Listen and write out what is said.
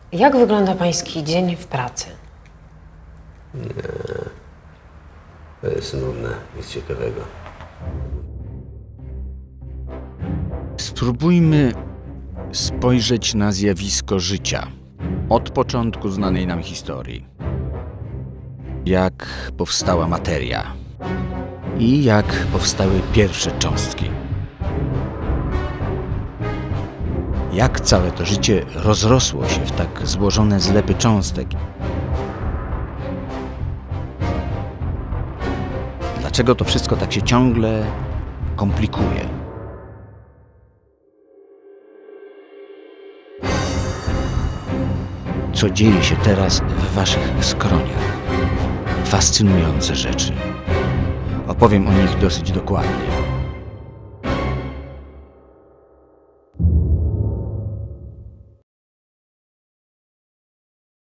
Jak wygląda pański dzień w pracy? To jest nudne, nic ciekawego. Spróbujmy spojrzeć na zjawisko życia od początku znanej nam historii. Jak powstała materia i jak powstały pierwsze cząstki. Jak całe to życie rozrosło się w tak złożone zlepy cząstek. Dlaczego to wszystko tak się ciągle komplikuje? Co dzieje się teraz w waszych skroniach? Fascynujące rzeczy. Opowiem o nich dosyć dokładnie.